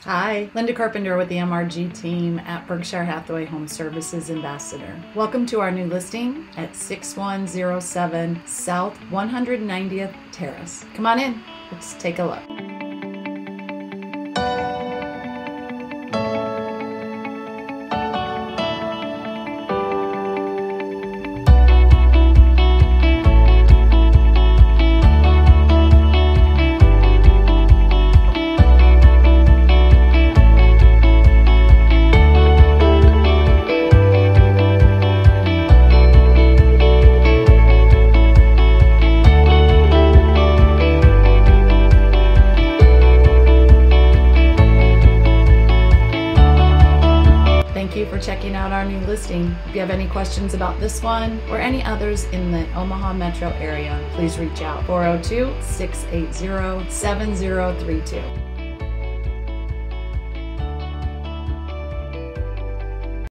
Hi, Linda Carpenter with the MRG team at Berkshire Hathaway Home Services Ambassador. Welcome to our new listing at 6107 South 190th Terrace. Come on in, let's take a look. Thank you for checking out our new listing. If you have any questions about this one or any others in the Omaha metro area, please reach out 402-680-7032.